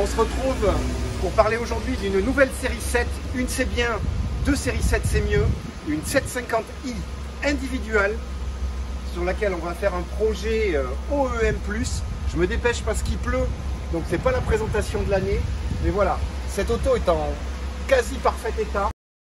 On se retrouve pour parler aujourd'hui d'une nouvelle série 7. Une c'est bien, deux séries 7 c'est mieux. Une 750i individuelle sur laquelle on va faire un projet OEM+. Je me dépêche parce qu'il pleut, donc c'est pas la présentation de l'année. Mais voilà, cette auto est en quasi parfait état.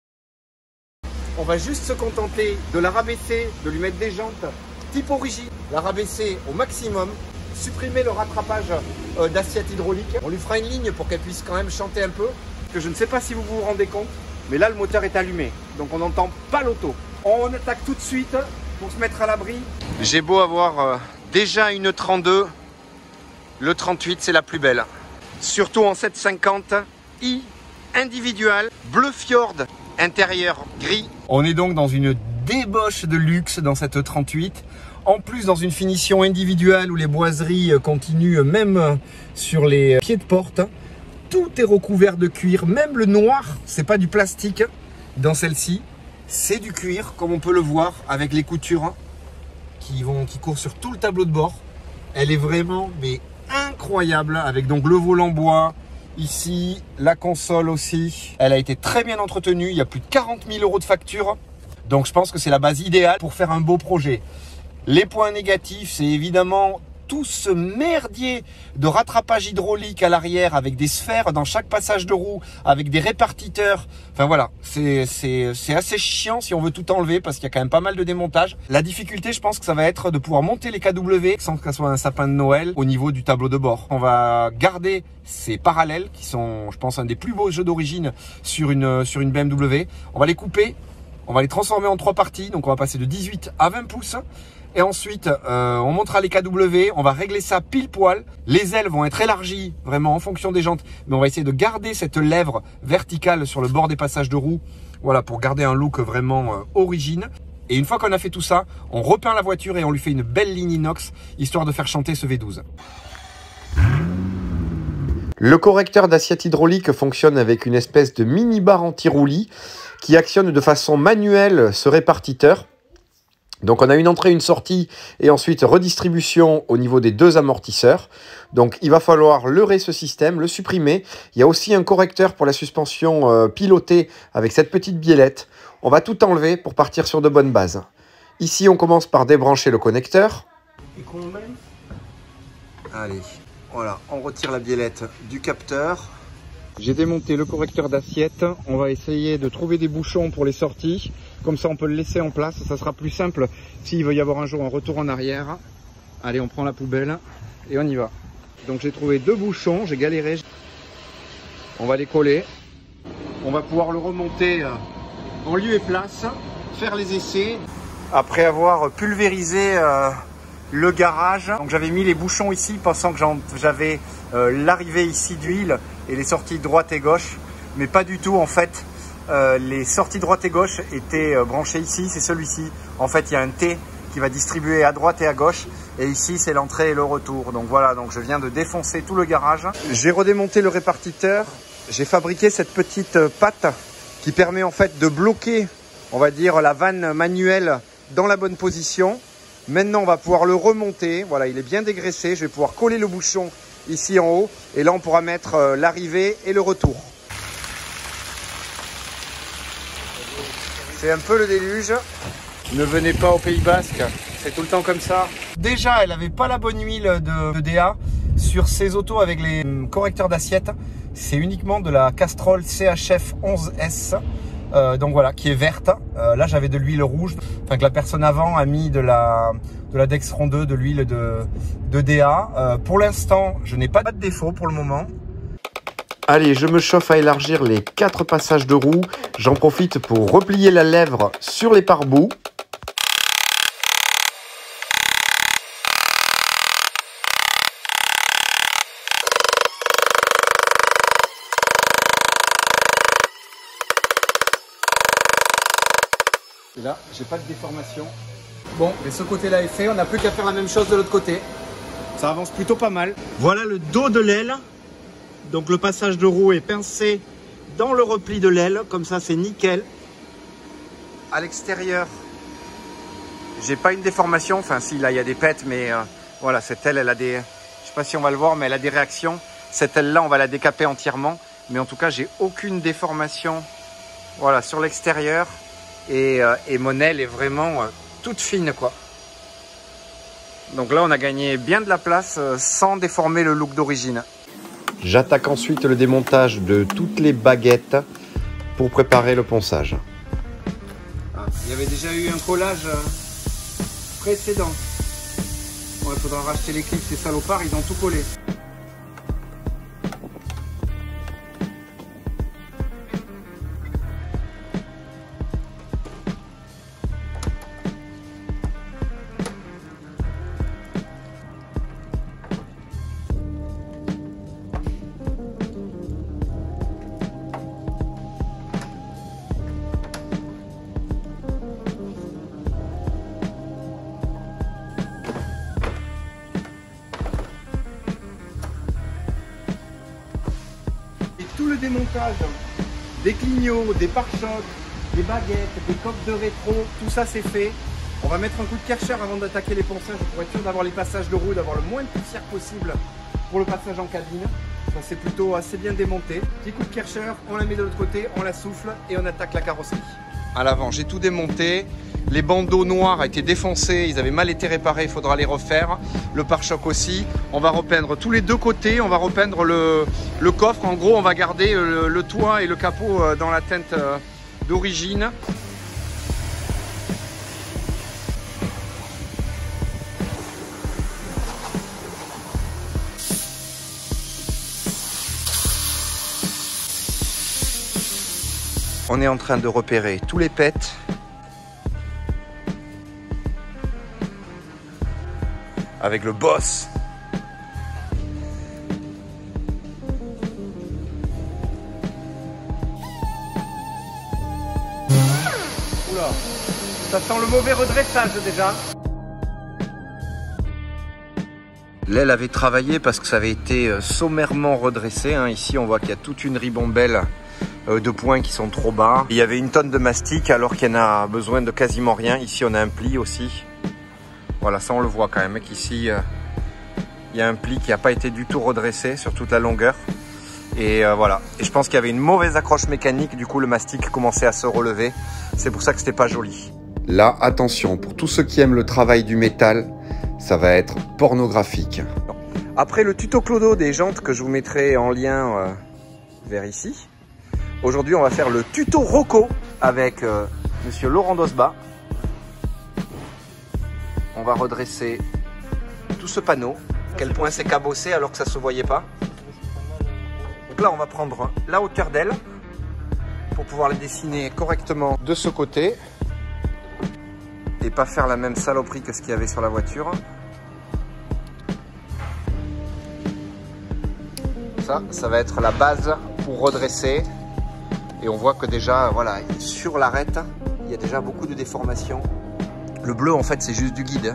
On va juste se contenter de la rabaisser, de lui mettre des jantes type origine, la rabaisser au maximum, supprimer le rattrapage d'assiette hydraulique. On lui fera une ligne pour qu'elle puisse quand même chanter un peu. Que je ne sais pas si vous vous rendez compte, mais là le moteur est allumé, donc on n'entend pas l'auto. On attaque tout de suite pour se mettre à l'abri. J'ai beau avoir déjà une 32, le 38 c'est la plus belle. Surtout en 750i individuelle, bleu fjord, intérieur gris. On est donc dans une débauche de luxe dans cette 38. En plus dans une finition individuelle où les boiseries continuent même sur les pieds de porte. Tout est recouvert de cuir, même le noir, c'est pas du plastique dans celle-ci. C'est du cuir, comme on peut le voir, avec les coutures qui courent sur tout le tableau de bord. Elle est vraiment mais incroyable, avec donc le volant bois, ici, la console aussi. Elle a été très bien entretenue, il y a plus de 40 000 € de facture. Donc je pense que c'est la base idéale pour faire un beau projet. Les points négatifs, c'est évidemment tout ce merdier de rattrapage hydraulique à l'arrière avec des sphères dans chaque passage de roue, avec des répartiteurs. Enfin voilà, c'est assez chiant si on veut tout enlever parce qu'il y a quand même pas mal de démontage. La difficulté, je pense que ça va être de pouvoir monter les KW sans que ça soit un sapin de Noël au niveau du tableau de bord. On va garder ces parallèles qui sont, je pense, un des plus beaux jeux d'origine sur une BMW. On va les couper, on va les transformer en 3 parties. Donc on va passer de 18 à 20 pouces. Et ensuite, on montera les KW, on va régler ça pile poil. Les ailes vont être élargies vraiment en fonction des jantes. Mais on va essayer de garder cette lèvre verticale sur le bord des passages de roues. Voilà, pour garder un look vraiment origine. Et une fois qu'on a fait tout ça, on repeint la voiture et on lui fait une belle ligne inox, histoire de faire chanter ce V12. Le correcteur d'assiette hydraulique fonctionne avec une espèce de mini barre anti-roulis qui actionne de façon manuelle ce répartiteur. Donc on a une entrée, une sortie et ensuite redistribution au niveau des deux amortisseurs. Donc il va falloir leurrer ce système, le supprimer. Il y a aussi un correcteur pour la suspension pilotée avec cette petite biellette. On va tout enlever pour partir sur de bonnes bases. Ici on commence par débrancher le connecteur. Allez, voilà, on retire la biellette du capteur. J'ai démonté le correcteur d'assiette. On va essayer de trouver des bouchons pour les sorties. Comme ça, on peut le laisser en place. Ça sera plus simple s'il veut y avoir un jour un retour en arrière. Allez, on prend la poubelle et on y va. Donc, j'ai trouvé 2 bouchons. J'ai galéré. On va les coller. On va pouvoir le remonter en lieu et place. Faire les essais. Après avoir pulvérisé le garage. Donc, j'avais mis les bouchons ici pensant que j'avais l'arrivée ici d'huile et les sorties droite et gauche, mais pas du tout en fait. Les sorties droite et gauche étaient branchées ici, c'est celui-ci. En fait, il y a un T qui va distribuer à droite et à gauche, et ici c'est l'entrée et le retour. Donc voilà, donc je viens de défoncer tout le garage. J'ai redémonté le répartiteur. J'ai fabriqué cette petite patte qui permet en fait de bloquer, on va dire, la vanne manuelle dans la bonne position. Maintenant, on va pouvoir le remonter. Voilà, il est bien dégraissé. Je vais pouvoir coller le bouchon ici en haut. Et là, on pourra mettre l'arrivée et le retour. C'est un peu le déluge. Ne venez pas au Pays Basque. C'est tout le temps comme ça. Déjà, elle n'avait pas la bonne huile de DA sur ces autos avec les correcteurs d'assiette. C'est uniquement de la Castrol CHF 11S. Donc voilà, qui est verte. Là, j'avais de l'huile rouge. Enfin, que la personne avant a mis de la Dextron 2, de l'huile de DA. Pour l'instant, je n'ai pas de défaut pour le moment. Allez, je me chauffe à élargir les 4 passages de roue. J'en profite pour replier la lèvre sur les pare-boues. Et là, j'ai pas de déformation. Bon, et ce côté-là est fait. On n'a plus qu'à faire la même chose de l'autre côté. Ça avance plutôt pas mal. Voilà le dos de l'aile. Donc le passage de roue est pincé dans le repli de l'aile. Comme ça, c'est nickel. À l'extérieur, j'ai pas une déformation. Enfin, si, là, il y a des pètes, mais voilà, cette aile, elle a des... Je sais pas si on va le voir, mais elle a des réactions. Cette aile-là, on va la décaper entièrement. Mais en tout cas, j'ai aucune déformation voilà, sur l'extérieur. Et mon aile est vraiment toute fine, quoi. Donc là, on a gagné bien de la place sans déformer le look d'origine. J'attaque ensuite le démontage de toutes les baguettes pour préparer le ponçage. Ah, il y avait déjà eu un collage précédent. Bon, il faudra racheter les clips, ces salopards, ils ont tout collé. Tout le démontage des clignots, des pare-chocs, des baguettes, des coques de rétro, tout ça c'est fait. On va mettre un coup de Kärcher avant d'attaquer les ponçages pour être sûr d'avoir les passages de roue, d'avoir le moins de poussière possible pour le passage en cabine. Ça c'est plutôt assez bien démonté. Petit coup de Kärcher, on la met de l'autre côté, on la souffle et on attaque la carrosserie. À l'avant, j'ai tout démonté. Les bandeaux noirs ont été défoncés, ils avaient mal été réparés, il faudra les refaire. Le pare-choc aussi. On va repeindre tous les deux côtés, on va repeindre le coffre. En gros, on va garder le toit et le capot dans la teinte d'origine. On est en train de repérer tous les pets. Avec le boss. Oula, ça sent le mauvais redressage déjà. L'aile avait travaillé parce que ça avait été sommairement redressé. Ici, on voit qu'il y a toute une ribambelle de points qui sont trop bas. Il y avait une tonne de mastic alors qu'il y en a besoin de quasiment rien. Ici, on a un pli aussi. Voilà, ça on le voit quand même qu'ici il y a un pli qui n'a pas été du tout redressé sur toute la longueur. Et voilà. Et je pense qu'il y avait une mauvaise accroche mécanique, du coup le mastic commençait à se relever. C'est pour ça que c'était pas joli. Là, attention, pour tous ceux qui aiment le travail du métal, ça va être pornographique. Après le tuto Clodo des jantes que je vous mettrai en lien vers ici, aujourd'hui on va faire le tuto Rocco avec monsieur Laurent Dosba. On va redresser tout ce panneau. Quel point c'est cabossé alors que ça ne se voyait pas. Donc là, on va prendre la hauteur d'aile pour pouvoir les dessiner correctement de ce côté et pas faire la même saloperie que ce qu'il y avait sur la voiture. Ça va être la base pour redresser. Et on voit que déjà, voilà, sur l'arête, il y a déjà beaucoup de déformations. Le bleu, en fait, c'est juste du guide.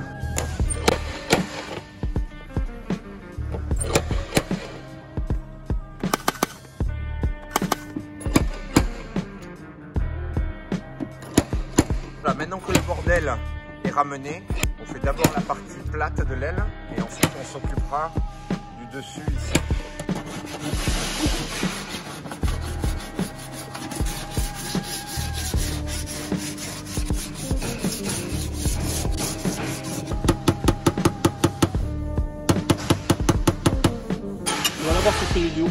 Voilà, maintenant que le bordel est ramené, on fait d'abord la partie plate de l'aile et ensuite on s'occupera du dessus ici. On va d'abord couper les duos.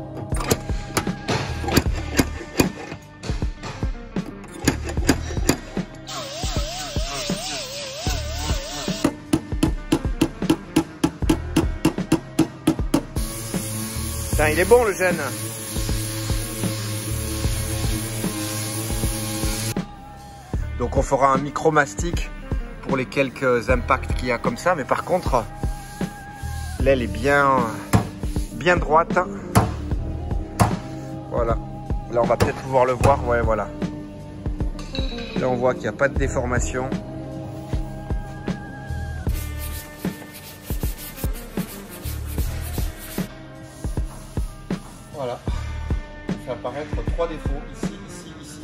Putain, il est bon le jeune. Donc on fera un micro mastic pour les quelques impacts qu'il y a comme ça, mais par contre l'aile est bien droite. Voilà, là on va peut-être pouvoir le voir. Ouais, voilà, là on voit qu'il n'y a pas de déformation. Voilà, on fait apparaître 3 défauts ici, ici, ici.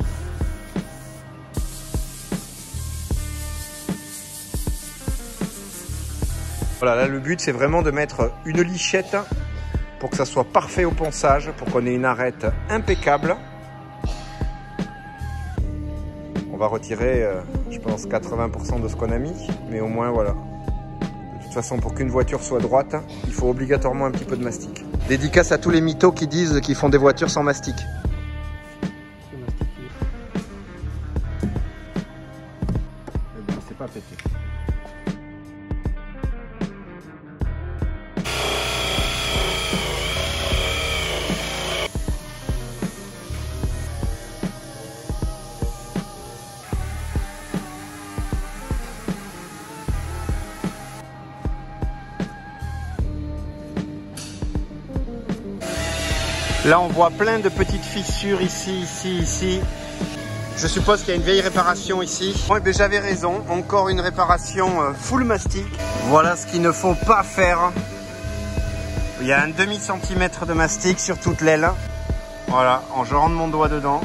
Voilà, là le but c'est vraiment de mettre une lichette pour que ça soit parfait au ponçage, pour qu'on ait une arête impeccable. On va retirer, je pense, 80% de ce qu'on a mis, mais au moins voilà. De toute façon, pour qu'une voiture soit droite, il faut obligatoirement un petit peu de mastic. Dédicace à tous les mythos qui disent qu'ils font des voitures sans mastic. Eh bien, c'est pas pété. Là, on voit plein de petites fissures ici. Je suppose qu'il y a une vieille réparation ici. Bon, eh j'avais raison, encore une réparation full mastic. Voilà ce qu'il ne faut pas faire. Il y a un demi-centimètre de mastic sur toute l'aile. Voilà, je rentre mon doigt dedans.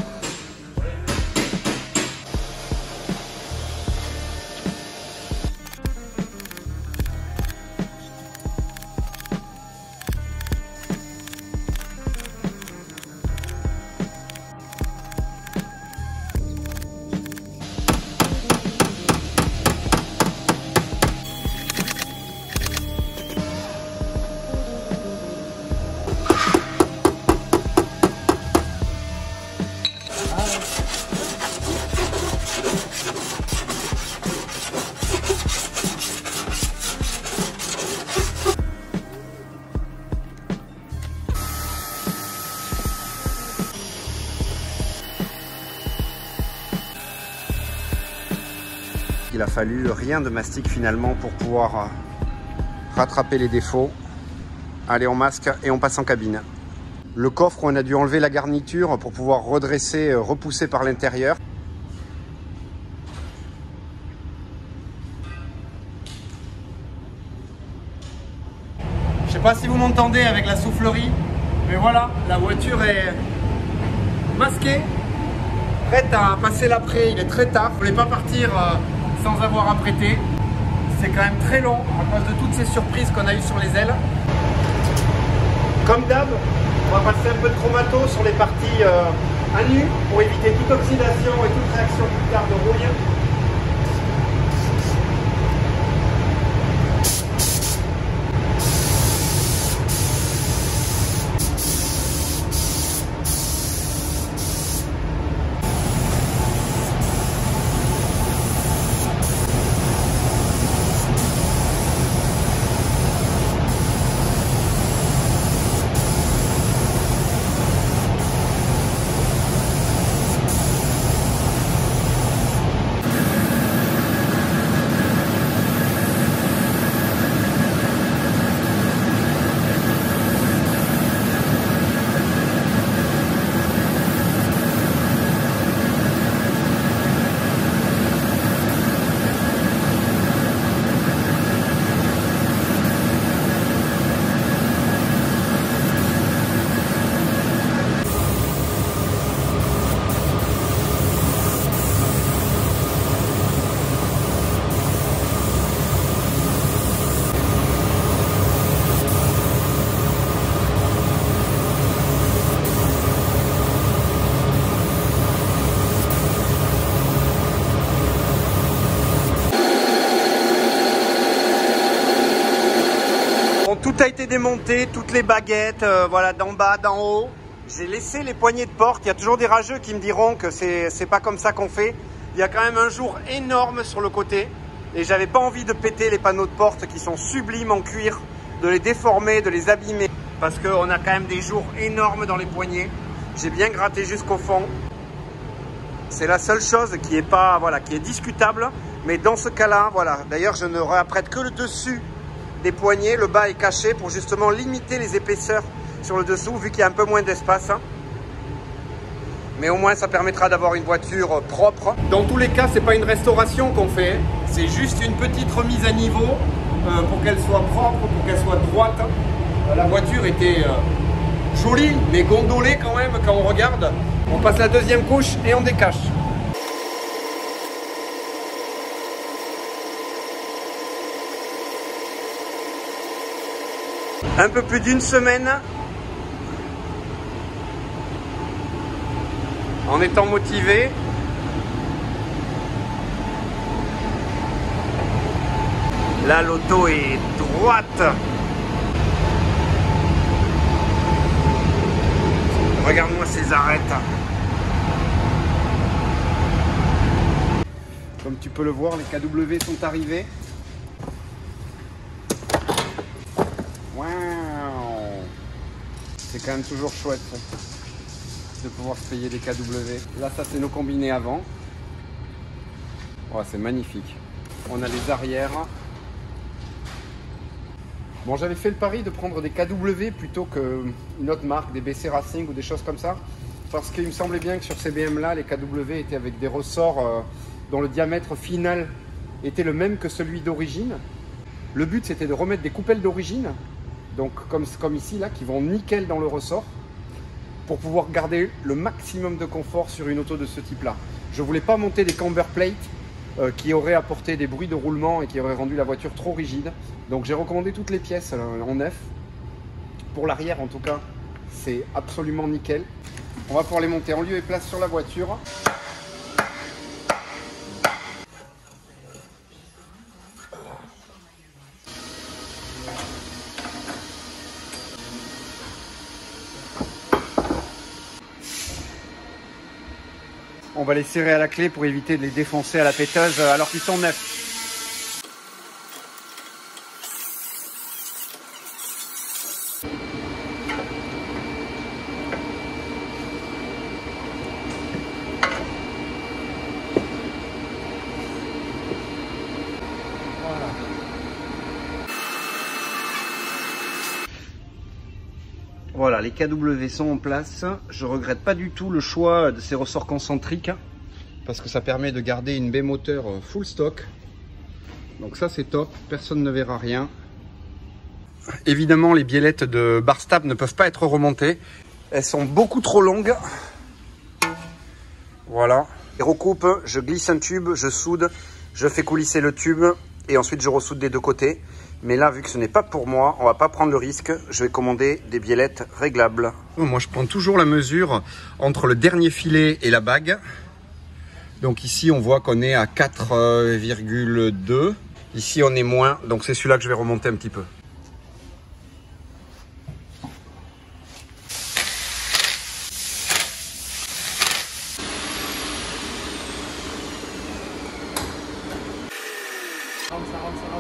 Il a fallu rien de mastic finalement pour pouvoir rattraper les défauts. Allez, on masque et on passe en cabine. Le coffre, on a dû enlever la garniture pour pouvoir redresser, repousser par l'intérieur. Je sais pas si vous m'entendez avec la soufflerie, mais voilà, la voiture est masquée, prête à passer l'après. Il est très tard, je voulais pas partir sans avoir apprêté. C'est quand même très long à cause de toutes ces surprises qu'on a eues sur les ailes. Comme d'hab, on va passer un peu de chromato sur les parties à nu pour éviter toute oxydation et toute réaction plus tard de rouille. Tout a été démonté, toutes les baguettes, voilà, d'en bas, d'en haut. J'ai laissé les poignées de porte. Il y a toujours des rageux qui me diront que c'est pas comme ça qu'on fait. Il y a quand même un jour énorme sur le côté. Et j'avais pas envie de péter les panneaux de porte qui sont sublimes en cuir, de les déformer, de les abîmer. Parce qu'on a quand même des jours énormes dans les poignées. J'ai bien gratté jusqu'au fond. C'est la seule chose qui est pas, voilà, qui est discutable. Mais dans ce cas-là, voilà. D'ailleurs, je ne réapprête que le dessus des poignées, le bas est caché pour justement limiter les épaisseurs sur le dessous vu qu'il y a un peu moins d'espace. Mais au moins ça permettra d'avoir une voiture propre. Dans tous les cas, c'est pas une restauration qu'on fait, c'est juste une petite remise à niveau pour qu'elle soit propre, pour qu'elle soit droite. La voiture était jolie mais gondolée quand même quand on regarde. On passe la deuxième couche et on décache. Un peu plus d'une semaine en étant motivé. Là, l'auto est droite. Regarde-moi ces arêtes. Comme tu peux le voir, les KW sont arrivés. Waouh! C'est quand même toujours chouette de pouvoir se payer des KW. Là, ça c'est nos combinés avant. Oh, c'est magnifique. On a les arrières. Bon, j'avais fait le pari de prendre des KW plutôt qu'une autre marque, des BC Racing ou des choses comme ça. Parce qu'il me semblait bien que sur ces BM là, les KW étaient avec des ressorts dont le diamètre final était le même que celui d'origine. Le but c'était de remettre des coupelles d'origine, donc comme ici là, qui vont nickel dans le ressort, pour pouvoir garder le maximum de confort sur une auto de ce type là. Je voulais pas monter des camber plates qui auraient apporté des bruits de roulement et qui auraient rendu la voiture trop rigide. Donc j'ai recommandé toutes les pièces en neuf. Pour l'arrière en tout cas, c'est absolument nickel. On va pouvoir les monter en lieu et place sur la voiture. On va les serrer à la clé pour éviter de les défoncer à la péteuse alors qu'ils sont neufs. Voilà, les KW sont en place. Je regrette pas du tout le choix de ces ressorts concentriques parce que ça permet de garder une baie moteur full stock. Donc ça c'est top, personne ne verra rien. Évidemment les biellettes de Barstab ne peuvent pas être remontées. Elles sont beaucoup trop longues. Voilà. Je recoupe, je glisse un tube, je soude, je fais coulisser le tube et ensuite je ressoude des deux côtés. Mais là, vu que ce n'est pas pour moi, on va pas prendre le risque. Je vais commander des biellettes réglables. Moi, je prends toujours la mesure entre le dernier filet et la bague. Donc ici, on voit qu'on est à 4,2. Ici, on est moins. Donc c'est celui-là que je vais remonter un petit peu. Ça rentre.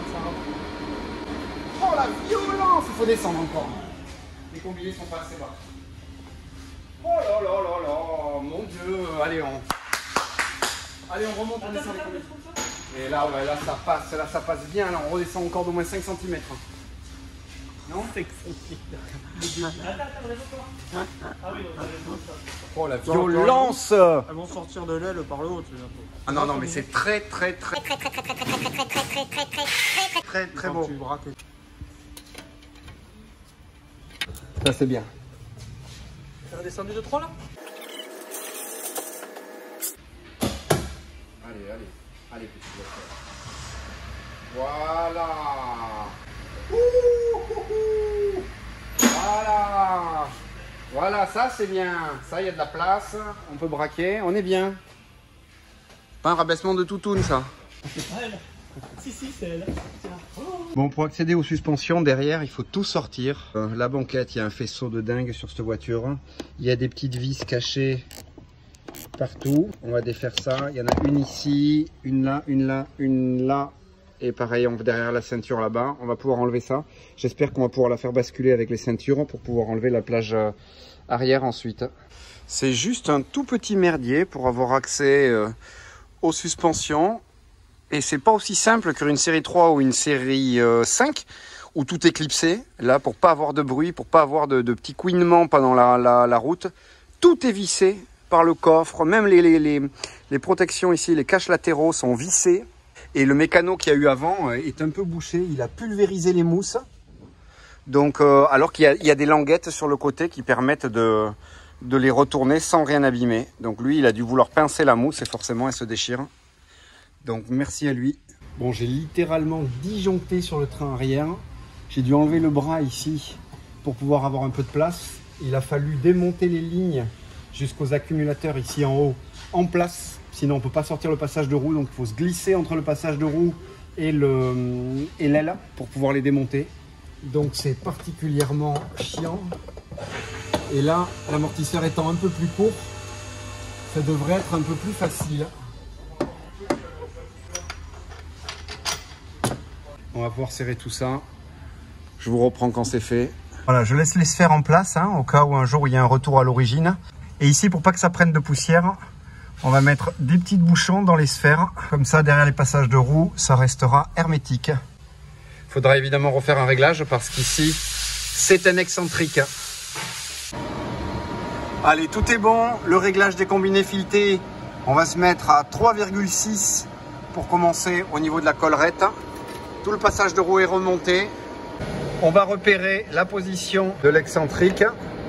Oh la violence! Il faut descendre encore. Les combinés sont pas assez bas. Oh là là là là, mon Dieu. Allez, on remonte, on descend les combinés. Et là, ouais, là ça passe bien. Là, on redescend encore d'au moins 5 cm. Non? 5 cm. Oh la violence! Elles vont sortir de l'aile par le haut. Ah non, mais c'est très beau. Ça c'est bien. C'est redescendu de 3 là? Allez, petit bloqueur. Voilà. Voilà, ça c'est bien. Ça, il y a de la place. On peut braquer, on est bien. Pas un rabaissement de toutoune, ça. C'est pas elle. Si, c'est elle. Bon, pour accéder aux suspensions, derrière, il faut tout sortir. La banquette, il y a un faisceau de dingue sur cette voiture. Il y a des petites vis cachées partout. On va défaire ça. Il y en a une ici, une là, une là. Et pareil, derrière la ceinture là-bas. On va pouvoir enlever ça. J'espère qu'on va pouvoir la faire basculer avec les ceintures pour pouvoir enlever la plage arrière ensuite. C'est juste un tout petit merdier pour avoir accès aux suspensions. Et c'est pas aussi simple qu'une série 3 ou une série 5 où tout est clipsé. Là, pour pas avoir de bruit, pour pas avoir de petits couinements pendant la route. Tout est vissé par le coffre. Même les protections ici, les caches latéraux sont vissés. Et le mécano qu'il y a eu avant est un peu bouché. Il a pulvérisé les mousses. Donc, alors qu'il y a des languettes sur le côté qui permettent de les retourner sans rien abîmer. Donc lui, il a dû vouloir pincer la mousse et forcément, elle se déchire. Donc merci à lui. Bon, j'ai littéralement disjoncté sur le train arrière. J'ai dû enlever le bras ici pour pouvoir avoir un peu de place. Il a fallu démonter les lignes jusqu'aux accumulateurs ici en haut en place. Sinon on ne peut pas sortir le passage de roue, donc il faut se glisser entre le passage de roue et l'aile pour pouvoir les démonter. Donc c'est particulièrement chiant. Et là, l'amortisseur étant un peu plus court, ça devrait être un peu plus facile. On va pouvoir serrer tout ça. Je vous reprends quand c'est fait. Voilà, je laisse les sphères en place hein, au cas où un jour il y a un retour à l'origine. Et ici, pour pas que ça prenne de poussière, on va mettre des petits bouchons dans les sphères. Comme ça, derrière les passages de roue, ça restera hermétique. Il faudra évidemment refaire un réglage parce qu'ici, c'est un excentrique. Allez, tout est bon. Le réglage des combinés filetés, on va se mettre à 3,6 pour commencer au niveau de la collerette. Tout le passage de roue est remonté. On va repérer la position de l'excentrique.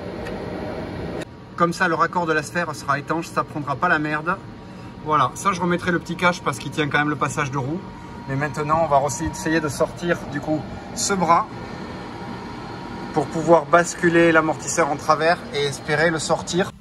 Comme ça, le raccord de la sphère sera étanche, ça ne prendra pas la merde. Voilà, ça je remettrai le petit cache parce qu'il tient quand même le passage de roue. Mais maintenant, on va aussi essayer de sortir du coup ce bras pour pouvoir basculer l'amortisseur en travers et espérer le sortir.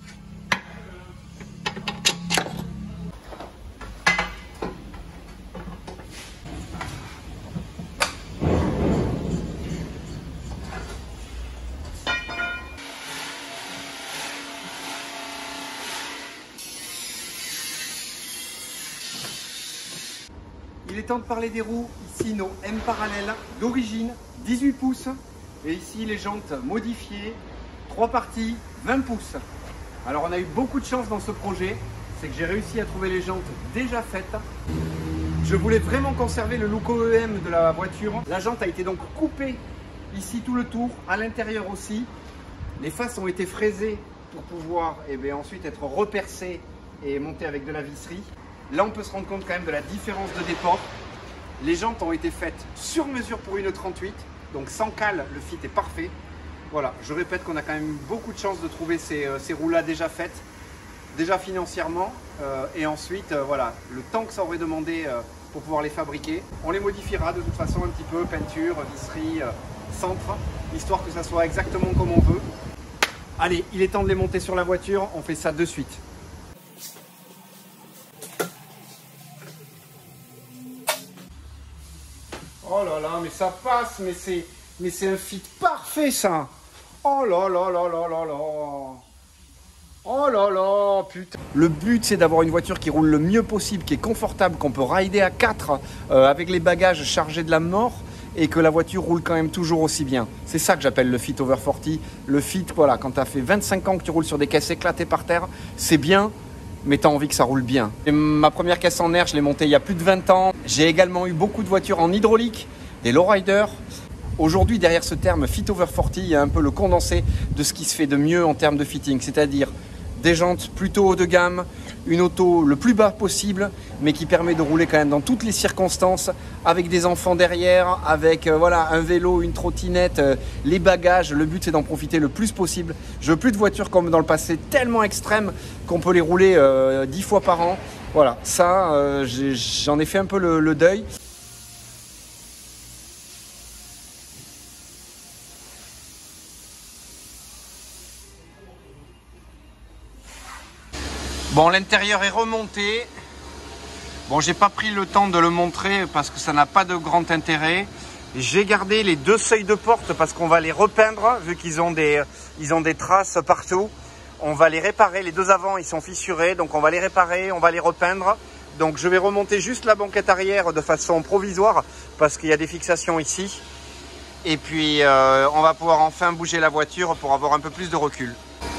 Il est temps de parler des roues. Ici, nos M parallèles d'origine, 18 pouces. Et ici, les jantes modifiées, 3 parties, 20 pouces. Alors, on a eu beaucoup de chance dans ce projet. C'est que j'ai réussi à trouver les jantes déjà faites. Je voulais vraiment conserver le look OEM de la voiture. La jante a été donc coupée ici tout le tour, à l'intérieur aussi. Les faces ont été fraisées pour pouvoir ensuite être repercées et montées avec de la visserie. Là, on peut se rendre compte quand même de la différence de déport. Les jantes ont été faites sur mesure pour une 38, donc sans cale, le fit est parfait. Voilà, je répète qu'on a quand même eu beaucoup de chance de trouver ces roues-là déjà faites, déjà financièrement, et ensuite, voilà, le temps que ça aurait demandé pour pouvoir les fabriquer. On les modifiera de toute façon un petit peu, peinture, visserie, centre, histoire que ça soit exactement comme on veut. Allez, il est temps de les monter sur la voiture, on fait ça de suite. Oh là là, mais ça passe, mais c'est un fit parfait ça. Oh là là là là là là. Oh là là, putain. Le but c'est d'avoir une voiture qui roule le mieux possible, qui est confortable, qu'on peut rider à 4 avec les bagages chargés de la mort et que la voiture roule quand même toujours aussi bien. C'est ça que j'appelle le fit over 40. Le fit, voilà, quand tu as fait 25 ans que tu roules sur des caisses éclatées par terre, c'est bien. Mais tu as envie que ça roule bien. Et ma première caisse en air, je l'ai montée il y a plus de 20 ans. J'ai également eu beaucoup de voitures en hydraulique, des lowriders. Aujourd'hui, derrière ce terme Fit Over 40, il y a un peu le condensé de ce qui se fait de mieux en termes de fitting. C'est-à-dire des jantes plutôt haut de gamme, une auto le plus bas possible, mais qui permet de rouler quand même dans toutes les circonstances, avec des enfants derrière, avec voilà, un vélo, une trottinette, les bagages. Le but c'est d'en profiter le plus possible. Je veux plus de voitures comme dans le passé, tellement extrêmes qu'on peut les rouler 10 fois par an. Voilà, ça j'en ai fait un peu le deuil. Bon, l'intérieur est remonté. Bon, j'ai pas pris le temps de le montrer parce que ça n'a pas de grand intérêt. J'ai gardé les 2 seuils de porte parce qu'on va les repeindre vu qu'ils ont des traces partout. On va les réparer. Les 2 avant, ils sont fissurés, donc on va les réparer, on va les repeindre. Donc je vais remonter juste la banquette arrière de façon provisoire parce qu'il y a des fixations ici. Et puis on va pouvoir enfin bouger la voiture pour avoir un peu plus de recul.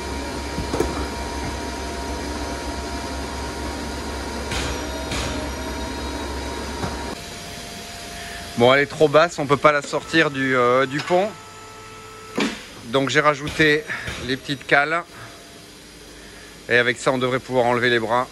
Bon, elle est trop basse, on ne peut pas la sortir du pont. Donc j'ai rajouté les petites cales. Et avec ça, on devrait pouvoir enlever les bras.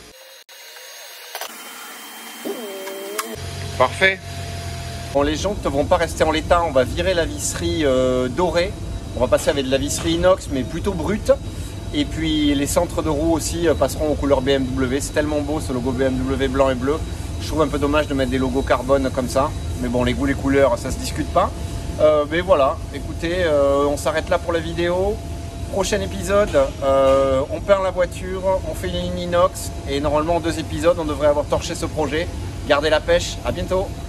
Parfait. Bon, les jantes ne vont pas rester en l'état. On va virer la visserie dorée. On va passer avec de la visserie inox, mais plutôt brute. Et puis les centres de roues aussi passeront aux couleurs BMW. C'est tellement beau ce logo BMW blanc et bleu. Je trouve un peu dommage de mettre des logos carbone comme ça. Mais bon, les goûts, les couleurs, ça se discute pas. Mais voilà, écoutez, on s'arrête là pour la vidéo. Prochain épisode, on peint la voiture, on fait une inox et normalement en 2 épisodes on devrait avoir torché ce projet. Gardez la pêche, à bientôt.